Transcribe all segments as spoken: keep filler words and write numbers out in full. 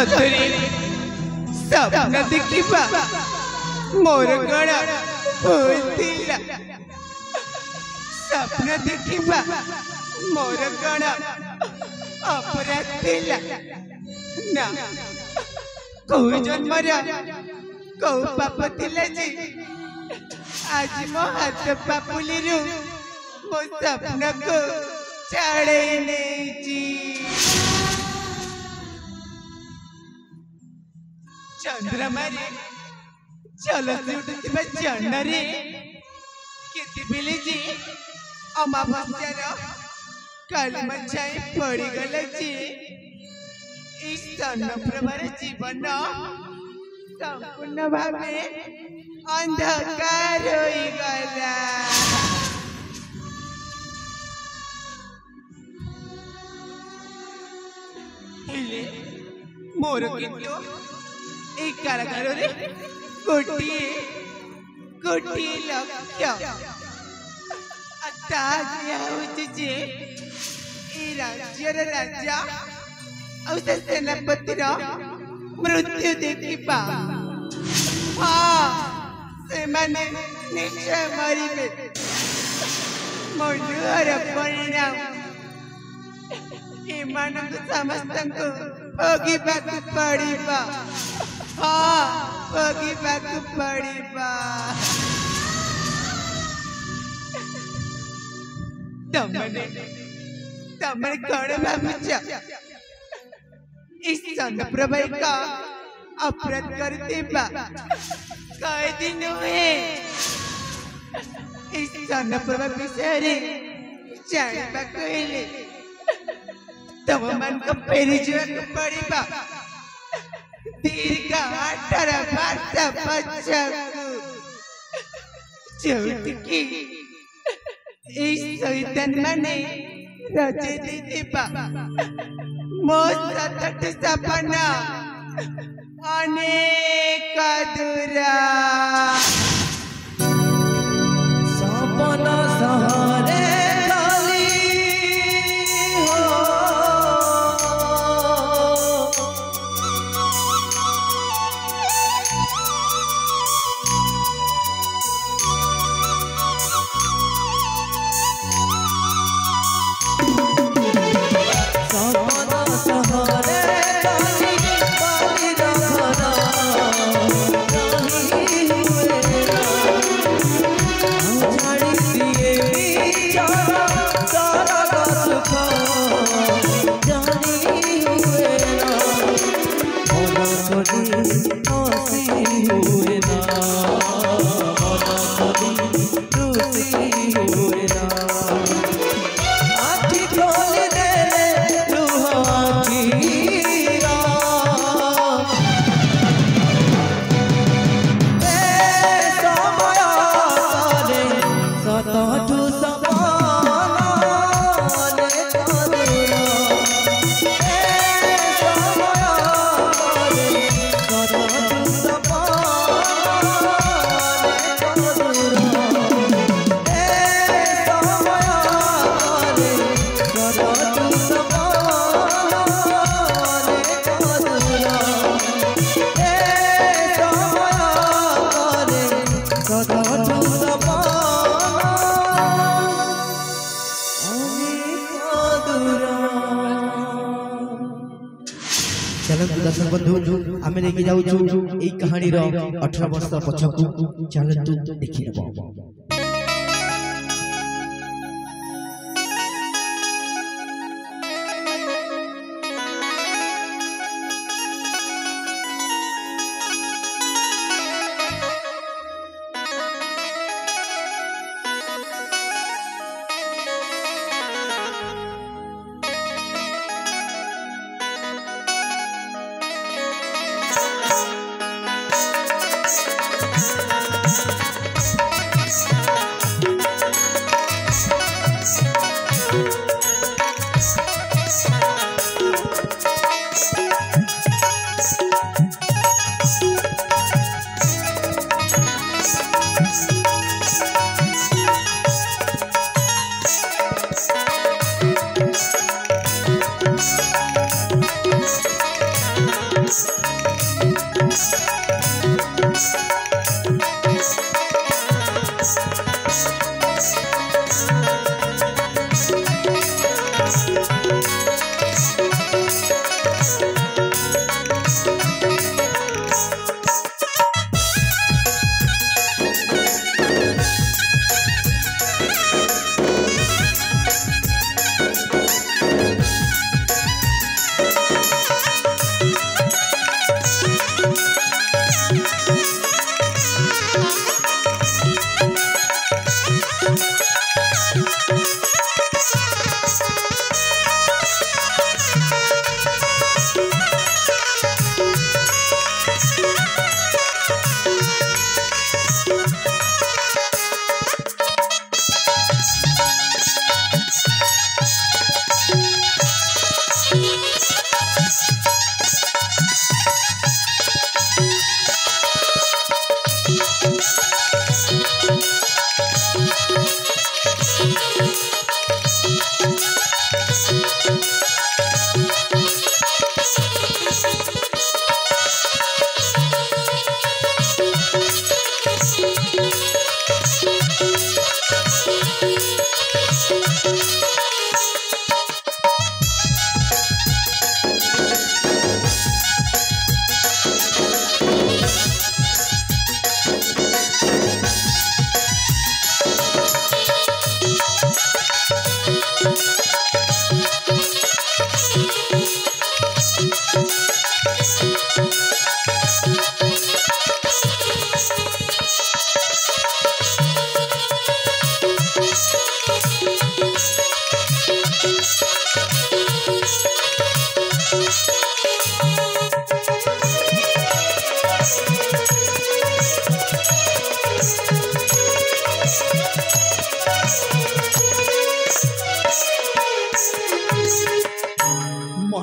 सतरे सपना देखिबा मोर गणा होइतिला सपना देखिबा मोर गणा अपराध थिला ना कोई जन्मर कौ पाप थिला जी आज मो हाथ पापुली रू मो सपना को छाड़े नहीं जी चंद्रमा रे चलो से उठुथिबा चंड रे केते बेले जी अमावास्या रो काली मछाई पड़ी गला जी इस चंद्रप्रभार जीवन संपूर्ण भावे अंधकार होई गला हेले मोर किंतु एक कारागार रे कोटी कोटी लक्ष्य ताजिया होची जे ई राज्यर राजा और से सेनापति रो मृत्यु देखिबा हाँ से माने निश्चय मरिबे मनुर परिणाम एमानक समस्तंको भोगिबाकु पड़िबा हाँ भोगिबाकु पड़िबा तमने तमने कौन भावुचा इस चंद्रप्रभा का अपराध करते बा कई दिन हुए इस चंद्रप्रभा विषय रे जानिबा कहले तम मन को पेरी जीवन को पड़िबा दीर्घ अठारह वर्ष पछकु चौथकी इस सैतन मने रचे दीपा मो सतत सपना अनेक दूरा सपना सहरे दर्शक बंधु आम लेके जाऊँ यही कहानी अठारह वर्ष पछकू चलतु देखी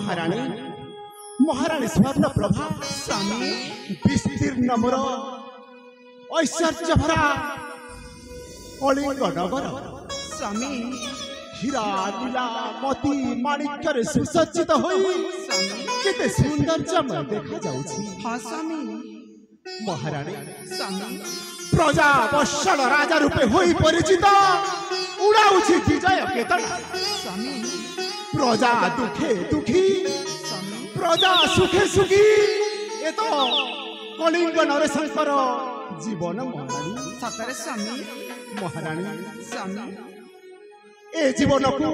महाराणी महाराणी स्वर्ण प्रभा स्वामी विस्तीर्ण मोर ऐश्वर्य भरा कलिंग नगर स्वामी हीरा नीला मोती माणिक्य सुसज्जित होई केते सौंदर्यमय देखा जाउछि। हाँ स्वामी महाराणी स्वामी प्रजा वत्सल राजा रूपे होई परिचित उड़ाउछि विजय केतन स्वामी प्रजा दुखे दुखी स्वामी प्रजा सुखे सुखी ए तो कलिंग नरेशंकर जीवन महाराणी सतरे स्वामी महाराणी स्वामी ए जीवन को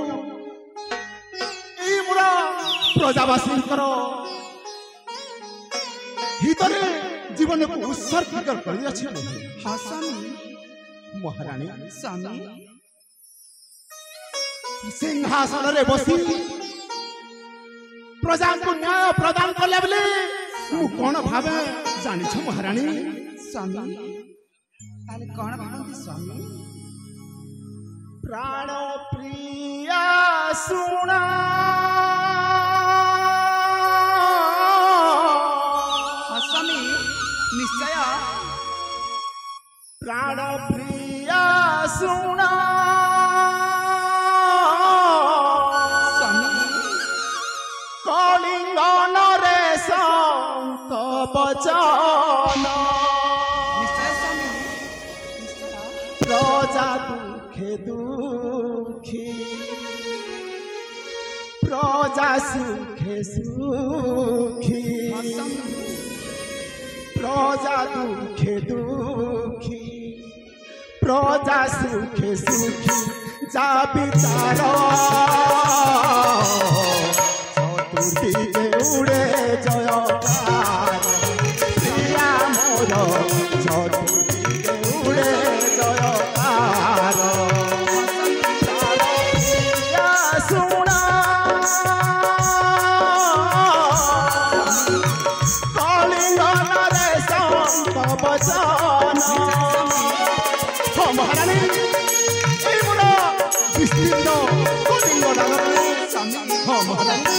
ए मोरा प्रजावासींकर हितरे जीवन को उत्सर्ग कर अछि। हाँ स्वामी महाराणी स्वामी सिंहासन रे बसी प्रजा को न्याय प्रदान करले बेले मु कोन भावे जानि छ महाराणी स्वामी ताले कौन भावती स्वामी प्राण प्रिया सुना हाँ स्वामी निश्चय प्राण प्रिया सुना स्वामी कलिंग नरेश वचन निश्चय स्वामी निश्चय प्रजा दुखे दुखी प्रजा सुखे सुखी हाँ स्वामी प्रजा दुखे दुखी प्रजा सुखे सुखी जा विचार चतुर्थी उड़े जयकार प्रिया मोर चतुर्थी उड़े जयकार प्रिया सुना कलिंग नरेश वचन हाँ महाराणी ए मोर विस्तीर्ण कलिंग नगर स्वामी हाँ महाराणी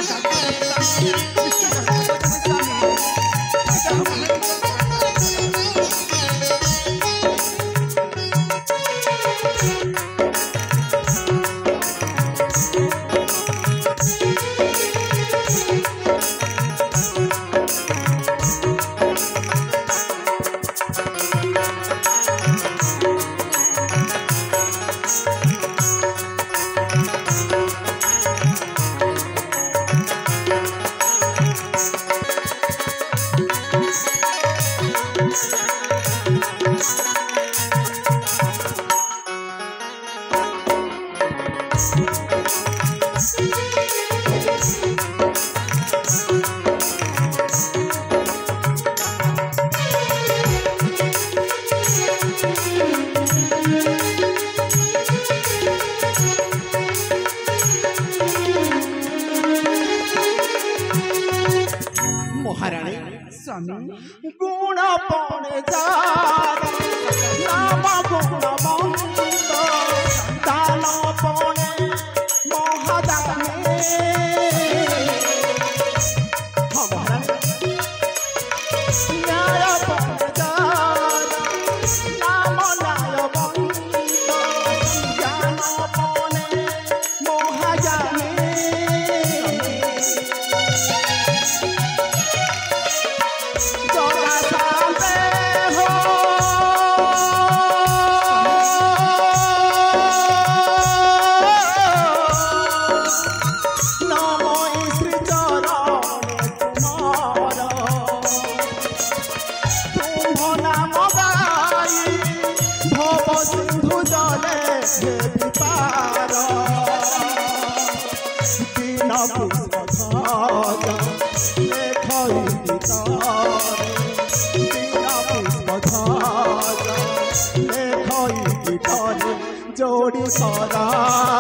स्वामी गुण पणे जार नाम गुणवंत दान पणे महादाने न्याय पणे जार नाम न्यायवंत ज्ञान पणे महाजाने सिंधु जले विपार दीन पुष्पध्वज लेखई गीतर दीन पुष्पध्वज लेखई गीतर जोड़ी सरा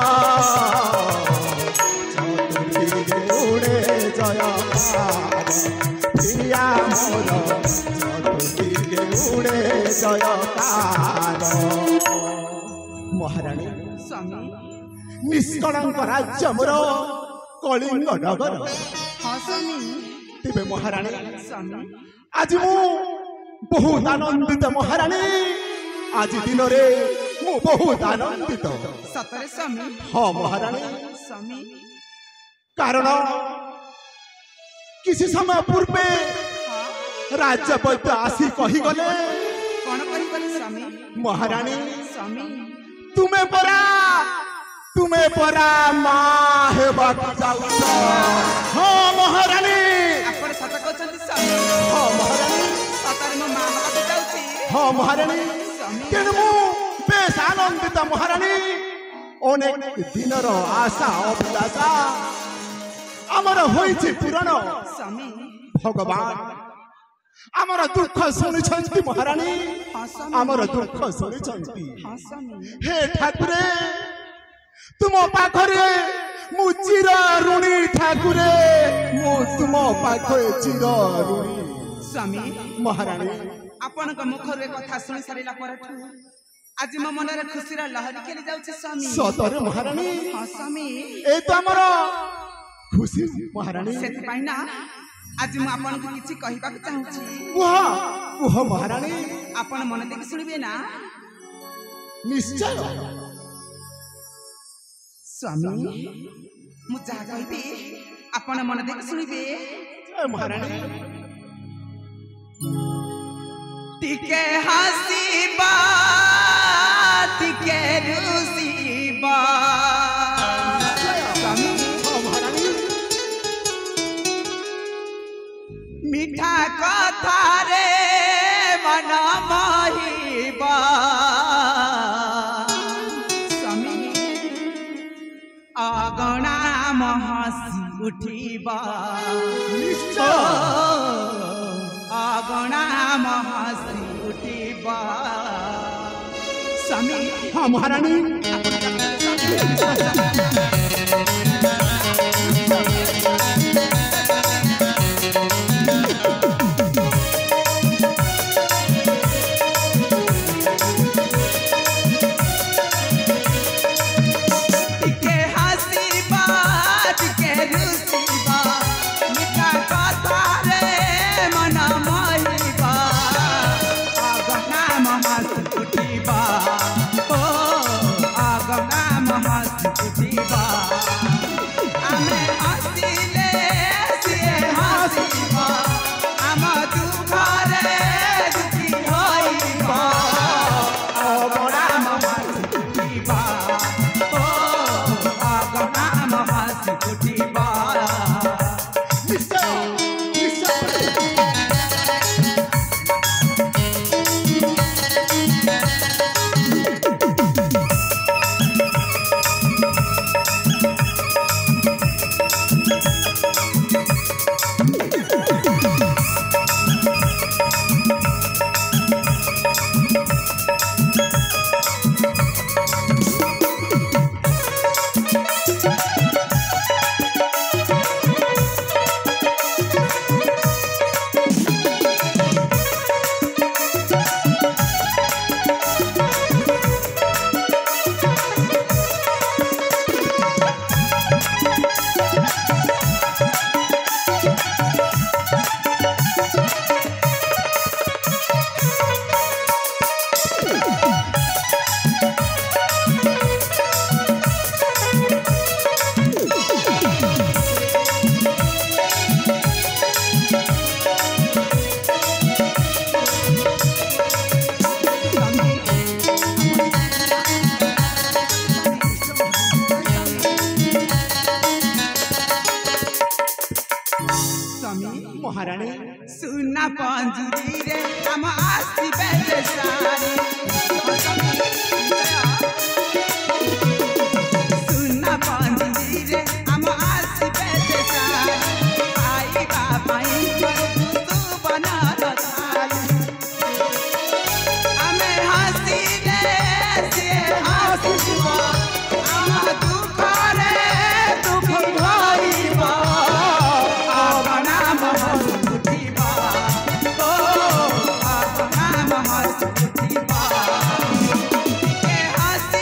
चतुर्थी उड़े जयकार प्रिया मोर चतुर्थी उड़े जयकार महाराणी स्वामी निष्कलंक राज्य मोर कलिंग नगर हाँ स्वामी तेरे महारानी स्वामी आज मु बहुत आनंदित महारानी आज दिन रे मु बहुत आनंदित सतरे स्वामी हाँ महारानी स्वामी कारण किसी समय पूर्वे राज्य वैद्य आसी कही गले कौन कही गले स्वामी महारानी स्वामी तुम्हें परा तुम्हें परा माँ हेबाकु जाउछ हाँ महारानी आपण सत कहछन्ती स्वामी हाँ महारानी सतरे मो मां हेबाकु जाउची हाँ महारानी तेणु मु बेस आनंदित महारानी अनेक दिनर आशा अभिलाषा आमर होइछि पूरण स्वामी भगवान आमर दुख शुणुछन्ति महारानी हाँ स्वामी आमर दुख शुणुछन्ति हाँ स्वामी हे ठाकुरे तुम पाखरे मु चिर ऋणी ठाकुरे मु तुम पाखरे चिर ऋणी स्वामी महारानी आपनक मुखरे कथा सुनि सारिला परठु आज मो मनरे खुशीर लहरी खेली जाउछि स्वामी सतरे महारानी हाँ स्वामी ए तो आमर खुशी महारानी सेति पाई ना आज मु आपनक किछि कहिबा को चाहूछि वह वह महारानी आपन मन देखि सुनिबे ना निश्चय स्वामी मु जा कहबी आपन मन देखि सुनिबे जय महारानी टिके हसीबा टिके रुसीबा स्वामी हाँ महारानी मीठा कथा रे मन मोहिबा स्वामी अगणा महसी उठिबा निश्चय अगणा महसी उठिबा स्वामी हाँ महारानी महारानी सुना पंजुरी रे हम आसी बेटे सारी सुना पंजुरी रे हम आसी बेटे सारी आई बाबाई तू बना थाली हमें हंसी रे से हंसबो हम दुख रे दुख भइबो हसी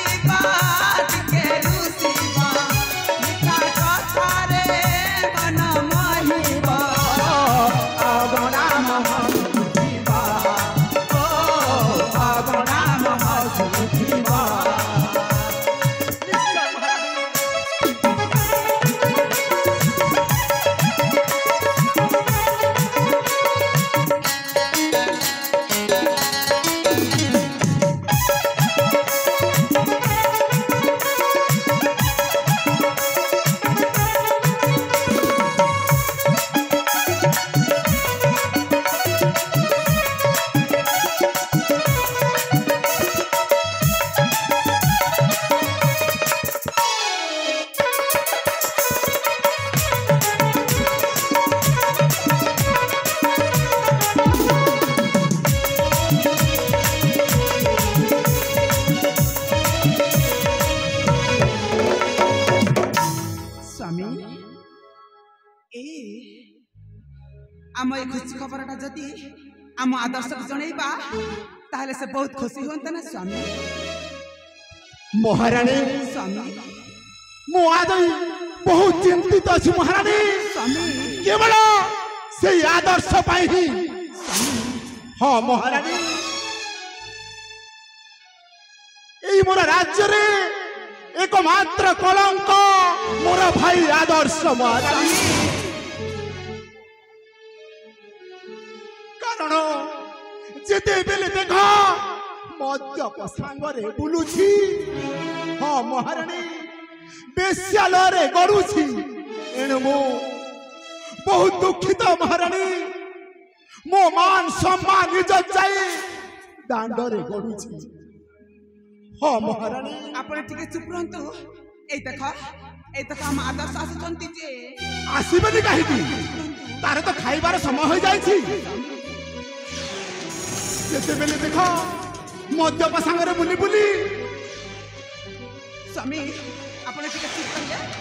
ए आम ए खुशी खबरटा जदि आम आदर्श को जनइबा ताहले से बहुत खुशी होता ना स्वामी महारानी स्वामी मु आज बहुत चिंतित अच्छी महारानी स्वामी केवल से आदर्श पाई ही हाँ महारानी यही मोर राज्य रे एकमात्र कलंक मोर भाई आदर्श महारानी कारण जेते बेले देख मद्यप सांगरे बुलुछि हाँ महारानी बेश्यालय गड़ुछि एणु मु बहुत दुखित महारानी मो मान सम्मान इज्जत जाई दांडरे गड़ुछि हाँ महारानी आपण टिके चुप रहंतु ए देख ए देख हम आदर्श आसुचंती जे आसीबेनी काहेकि तार तो खाइबार समय हो जाइछि जेते बेले देख मद्यप सांगरे बुली बुली स्वामी आपण टिके चुप करिया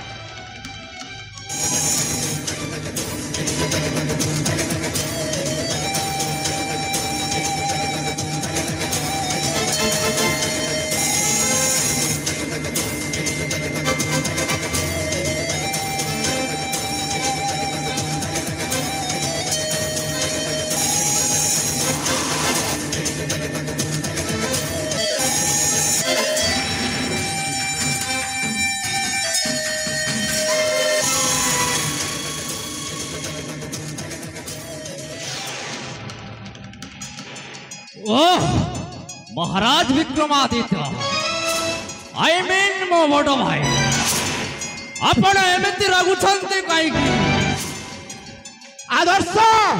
ओह महाराज विक्रमादित्य आई मीन मो बड़ भाई आपण एमती रागुछंती काईकी आदर्श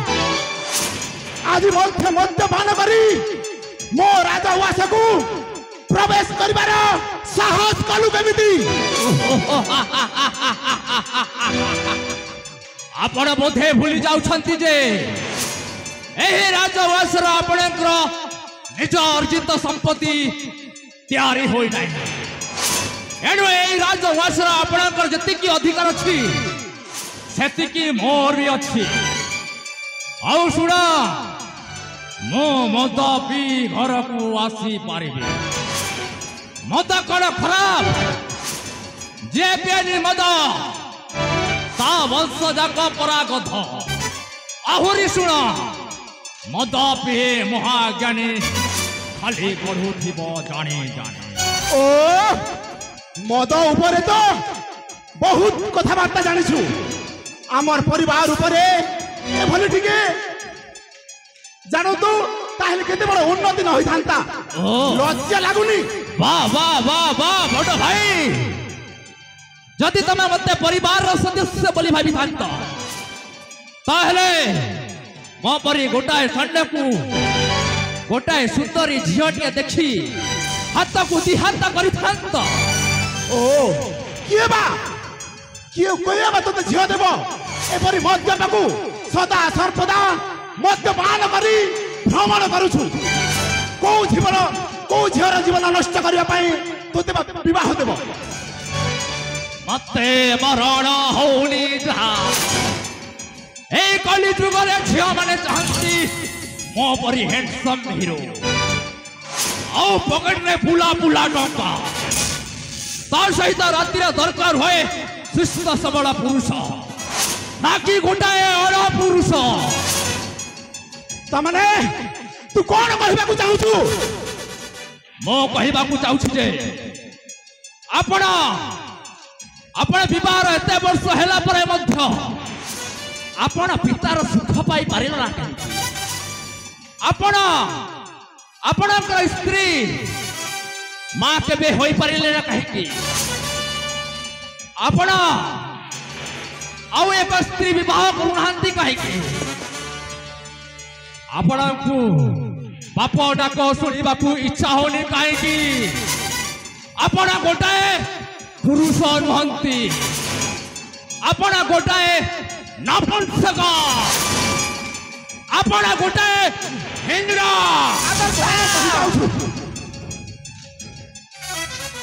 आज मध्य मद्यपान करी मो राजवास को प्रवेश करिबार साहस कलु केमिति आपण बोधे भूली जाउछंती जे एही राजवासर आपणकर निज अर्जित संपत्ति तैयारी होई नाही एणु एही राजवासर आपणकर जतिकी अधिकार अछि सेतिकी मोर भी अछि आउ सुना मो मद पी घर को आसी पारिबे मद कण खराब जे पियानी मद ता वंश जाक परागध आहुरी सुना मद पिए महाज्ञानी खाली पढ़ुथिब जानी जानी ओ मद ऊपर तो बहुत कथबार्ता जानिछु आमर परिवार ऊपर एभली टिके जानो तो ताहले केते बड़ उन्नति न होई थांता लज्जा लागुनी वाह वाह वाह वाह बड़ भाई जदि तमे मते परिवार रो सदस्य बोली भाबी थांता ताहले मो परी गोटाए संडे को गोटाए सुंदरी झियोटिए देखी हाथ को दी हाथ करि थांता ओ किए बा किए कोया बा तो झियो देबो एपरी मद्यपाकू सदा सर्वदा मद्यपान करी भ्रमण करूछु को जीवन को झियर जीवन नष्ट करिया पई तोते विवाह देबो मते मरण होनी जा ए कली जुगरे झियो माने चाहती मो परी हैंडसम हीरो आओ पकड़ने फुला फुला टंका तार सहित रात्रि दरकार होए शिष्ट सबला पुरुष नाकी गोटाए अर पुरुष तमने तू कोन कहबा को चाहू छु मो कहबा को चाहू छु जे आपण आपण विवाह एते वर्ष हैला परे मध्य आपण पितार सुख पाई पारिल ना आपण आपणकर स्त्री मां केबे होई पारिले ना कहि आपण आउ एक स्त्री विवाह करूनांती कहि आपण को बाप डाक शुणा इच्छा होनी कहीं आपण गोटाए पुरुष नुहंती आपण गोटाए नपुंसक आपण गोटाए हिंद्रा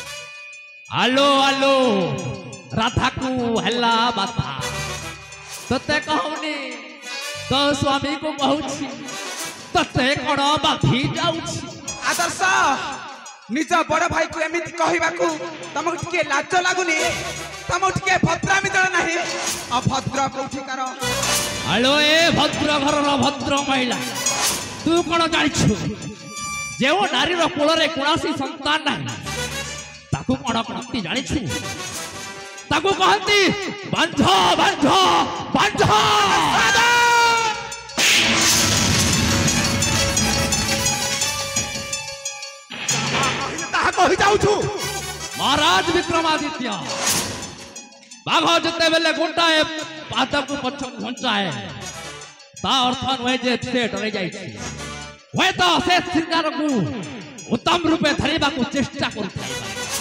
आलो आलो राधा को हल्ला बाथा तते कहूनी तो स्वामी को कहूची तते कण बाधी जाउची आदर्श निज बड़ भाई को एमिति कहबाकू तमक टिके लाज लागुनी तमक टिके भद्रामी दल नाही अभद्र कोठिकार हेलो ए भद्र घरर भद्र महिला तू कौन जानिछु जे नारी कोल कौन संतान ना ताकू कौन कहती जानिछु ताकू कहती बांझ बांझ बांझ कही जाऊछु महाराज विक्रमादित्य बाघ जिते बेले गोटाए पाद को पछ घंचाए ता अर्थ नुहे जे से डरे जाई हुए तो से सिंगार को उत्तम रूपे धरिबा को चेष्टा करथाई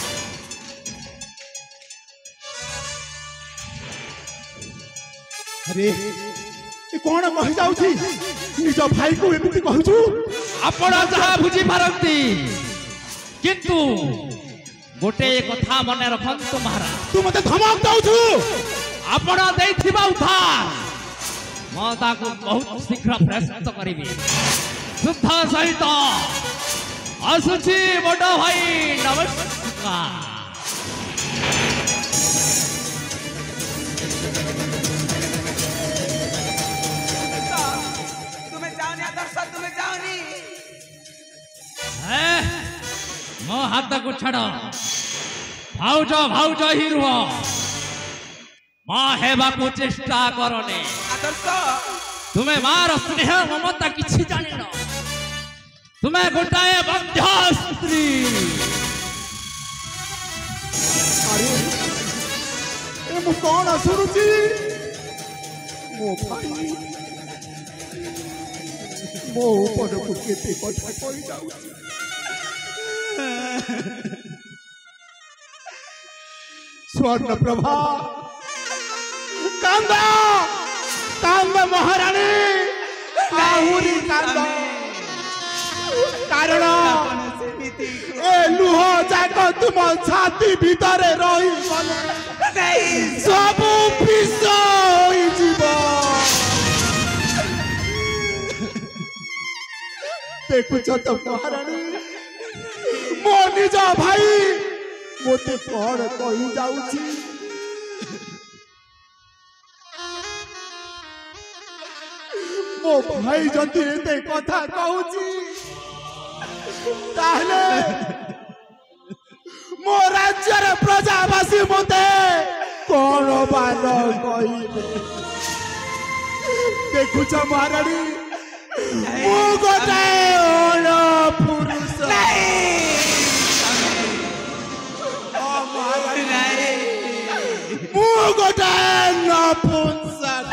अरे ए कोन कहि जाउछि निज भाई को एमिति कहछु आपण जहा बुझी पारंती किंतु गोटे कथा मन रखंतु महाराज तू मते धमक दउछु आपण देथिबा उधार म ताको बहुत शीघ्र प्रस्तुत करिबी शुद्ध सहित असुची बड़ भाई नमस्कार तुम्हें जाओनी आदर्श तुम्हें जाओनी है मो हाथ को छाड़ भाउज भाउज ही रुह मां हेबा को चेष्टा करने आदर्श तुम्हें मार स्नेह ममता किछि जानि न तुम्हें गोटाए बंध्य स्त्री अरे ए मु कोन सुरुचि मो भाई मो ऊपर को केते कथा कहि जाउछि स्वर्ण प्रभा कांद कांद महारानी आहुरी कांद कारण ए लुह जाक तुम छाती भीतर रही सब विष जीव देखुच तो महारानी मो निज भाई मोते कौन कही जाउछि मो भाई जति एते कथा कहूछि ताहले मो राज्यर प्रजावासी मते कौन बार कहिबे देखुछ महारानी मु गोटाए ओण पुरुष मु गोटाए नपुंसक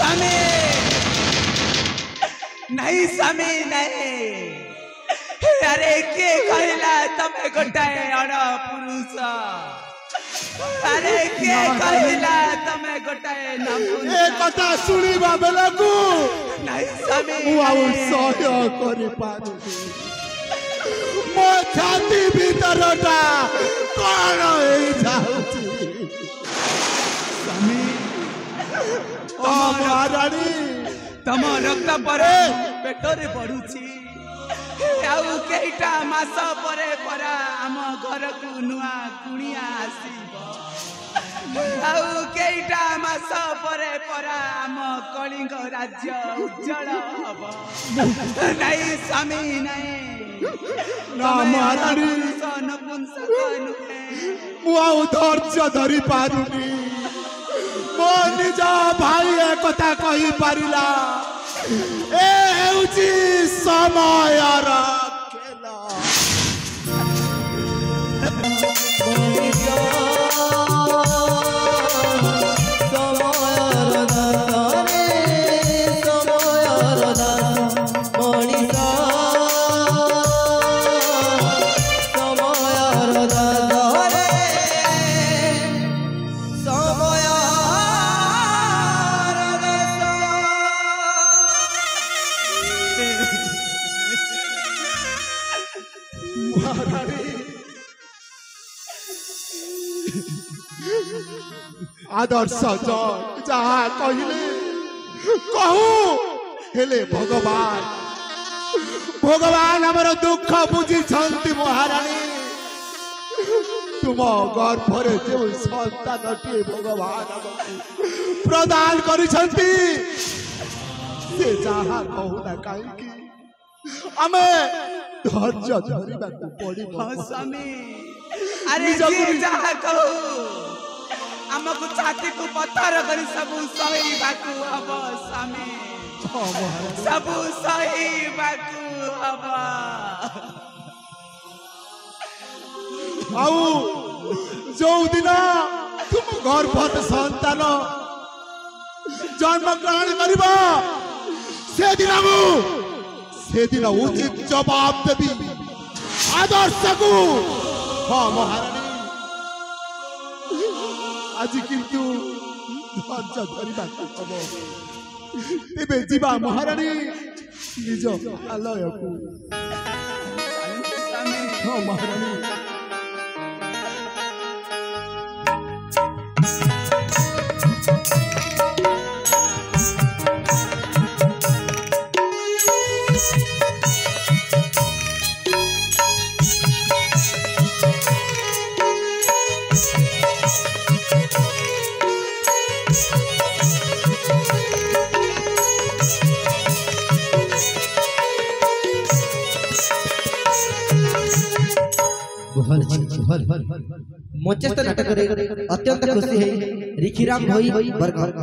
नहीं समी नहीं अरे के कहला तमे गोटाए अण पुरुष अरे के कहला तमे गोटाए नपुंसक ए कथा सुनिबा बेलकू नहीं समी मु आउ सहय करि पारु मो छाती भीतरटा कोन होई जाउछि समी ओ महारानी तम रक्त पर पेटरे पड़ुछि आउ केइटा मास परे परा आम घर को नुआ कुणिया आसीबो आउ केइटा मास परे परा आम कलिंग राज्य उज्जवल हबो नहीं स्वामी नहीं ना महारानी नपुंसक नुहे मु आउ धैर्य धरि पारुनी मो निज भाई ए कथा कहि पारिला ए हेउची समयर खेला आदर्श जहाँ कहले कहू हेले भगवान भगवान हमर दुख बुझी छंती महारानी तुम गर्भरे जो संतानटी भगवान प्रदान करिसंती से जहाँ कहूना कहीं आमे धैर्य धरिबाकू पड़िबो हाँ स्वामी अरे जी जहाँ कहू हमको छाती को पत्थर करी सब सही बाकू अब स्वामी सब सही बाकू अब आउ जो दिन तुम गर्भत संतान जन्म ग्रहण करिबो से दिन से दिन उचित जवाब देवी आदर्श को हाँ महारानी आज किंतु धैर्य धरिबा हबो तेबे जीवा महारानी निज आलय को हाँ महारानी मंचस्थ नाटक अत्यंत खुशी है रिखीराम भाई